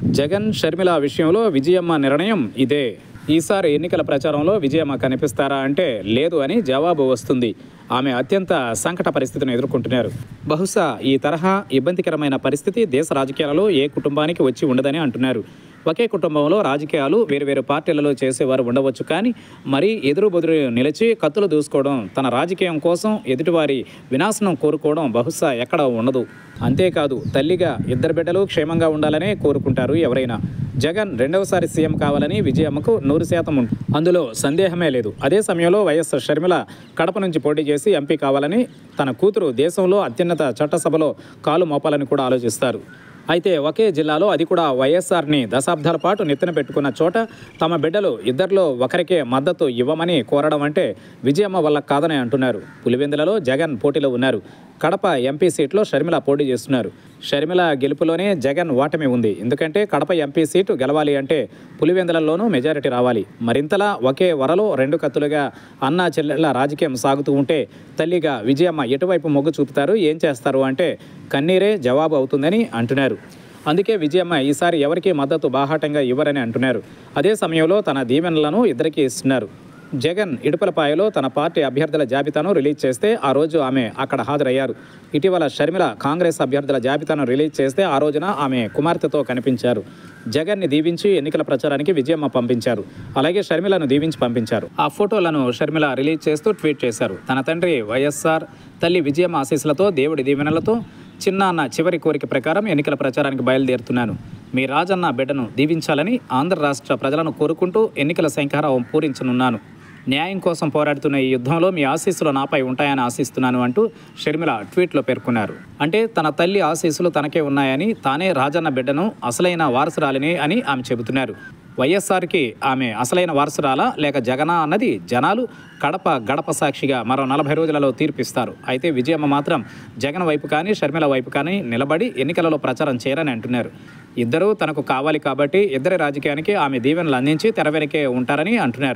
జగన్ షర్మిల విషయంలో విజయమ్మ నిర్ణయం ఇదే. ఈసారి ఎన్నికల ప్రచారంలో విజయమ్మ కనిపిస్తారా అంటే లేదు అని జవాబు వస్తుంది. ఆమె అత్యంత సంకట పరిస్థితిని ఎదుర్కొంటున్నారు. బహుశా ఈ తరహా ఇబ్బందికరమైన పరిస్థితి దేశ రాజకీయాలలో ఏ కుటుంబానికి వచ్చి ఉండదని అంటున్నారు. ఒకే కుటుంబంలో రాజకీయాలు వేరువేరు పార్టీలలో చేసేవారు ఉండవచ్చు, కానీ మరీ ఎదురు బెదురు నిలిచి కత్తులు దూసుకోవడం, తన రాజకీయం కోసం ఎదుటివారి వినాశనం కోరుకోవడం బహుశా ఎక్కడ ఉండదు. అంతేకాదు, తల్లిగా ఇద్దరు బిడ్డలు క్షేమంగా ఉండాలనే కోరుకుంటారు ఎవరైనా. జగన్ రెండవసారి సీఎం కావాలని విజయమ్మకు 100% ఉంటుంది, అందులో సందేహమే లేదు. అదే సమయంలో వైఎస్ షర్మిల కడప నుంచి పోటీ చేసి ఎంపీ కావాలని, తన కూతురు దేశంలో అత్యున్నత చట్టసభలో కాలు మోపాలని కూడా ఆలోచిస్తారు. అయితే ఒకే జిల్లాలో, అది కూడా వైఎస్ఆర్ని దశాబ్దాల పాటు నెత్తిన పెట్టుకున్న చోట తమ బిడ్డలు ఇద్దరిలో ఒకరికే మద్దతు ఇవ్వమని కోరడం అంటే విజయమ్మ వల్ల కాదని అంటున్నారు. పులివెందులలో జగన్ పోటీలో ఉన్నారు. కడప ఎంపీ సీట్లో షర్మిల పోటీ చేస్తున్నారు. షర్మిల గెలుపులోనే జగన్ ఓటమి ఉంది. ఎందుకంటే కడప ఎంపీ సీటు గెలవాలి అంటే పులివెందులలోనూ మెజారిటీ రావాలి. మరింతలా ఒకే వరలో రెండు కత్తులుగా అన్నా చెల్లెళ్ల రాజకీయం సాగుతూ ఉంటే తల్లిగా విజయమ్మ ఎటువైపు మొగ్గు చూపుతారు, ఏం చేస్తారు అంటే కన్నీరే జవాబు అవుతుందని అంటున్నారు. అందుకే విజయమ్మ ఈసారి ఎవరికి మద్దతు బాహాటంగా ఇవ్వరని అంటున్నారు. అదే సమయంలో తన దీవెనలను ఇద్దరికీ ఇస్తున్నారు. జగన్ ఇడుపలపాయలో తన పార్టీ అభ్యర్థుల జాబితాను రిలీజ్ చేస్తే ఆ రోజు ఆమె అక్కడ హాజరయ్యారు. ఇటీవల షర్మిల కాంగ్రెస్ అభ్యర్థుల జాబితాను రిలీజ్ చేస్తే ఆ రోజున ఆమె కుమార్తెతో కనిపించారు. జగన్ని దీవించి ఎన్నికల ప్రచారానికి విజయమ్మ పంపించారు. అలాగే షర్మిలను దీవించి పంపించారు. ఆ ఫోటోలను షర్మిల రిలీజ్ చేస్తూ ట్వీట్ చేశారు. తన తండ్రి వైఎస్ఆర్, తల్లి విజయమ్మ ఆశీస్సులతో, దేవుడి దీవెనలతో చిన్నాన్న చివరి కోరిక ప్రకారం ఎన్నికల ప్రచారానికి బయలుదేరుతున్నాను. మీ రాజన్న బిడ్డను దీవించాలని ఆంధ్ర రాష్ట్ర ప్రజలను కోరుకుంటూ ఎన్నికల శంఖారావం పూరించనున్నాను. న్యాయం కోసం పోరాడుతున్న ఈ యుద్ధంలో మీ ఆశీస్సులు నాపై ఉంటాయని ఆశిస్తున్నాను అంటూ షర్మిల ట్వీట్లో పేర్కొన్నారు. అంటే తన తల్లి ఆశీస్సులు తనకే ఉన్నాయని, తానే రాజన్న బిడ్డను, అసలైన వారసురాలిని అని ఆమె చెబుతున్నారు. వైఎస్ఆర్కి ఆమె అసలైన వారసురాలా లేక జగనా అన్నది జనాలు కడప గడప సాక్షిగా మరో 40 రోజులలో తీర్పిస్తారు. అయితే విజయమ్మ మాత్రం జగన్ వైపు కానీ షర్మిల వైపు కానీ నిలబడి ఎన్నికలలో ప్రచారం చేయరని అంటున్నారు. ఇద్దరూ తనకు కావాలి కాబట్టి ఇద్దరి రాజకీయానికి ఆమె దీవెనలు అందించి తెర వెనకే ఉంటారని అంటున్నారు.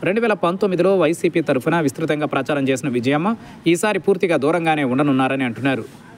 2019లో వైసీపీ తరఫున విస్తృతంగా ప్రచారం చేసిన విజయమ్మ ఈసారి పూర్తిగా దూరంగానే ఉండనున్నారని అంటున్నారు.